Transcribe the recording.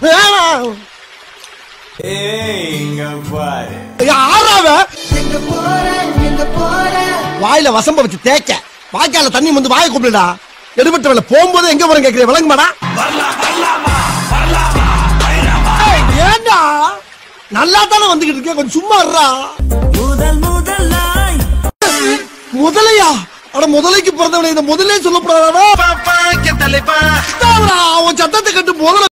வாயில வசம்ப வச்சு தேய்க்க வாய்க்கால தண்ணி வந்து வாயை கூப்பிடுடா. எடுபட்ட வேலை போகும்போது எங்க போறேன் கேட்கிறேன், விளங்குமாடா? ஏண்டா நல்லா தானே வந்துகிட்டு இருக்கேன், கொஞ்சம் சும்மா இருடா. முதலையா? அட முதலைக்கு பிறந்தவனை இந்த முதலே சொல்லப்படாதா? உன் சத்தத்தை கட்டு முதல்ல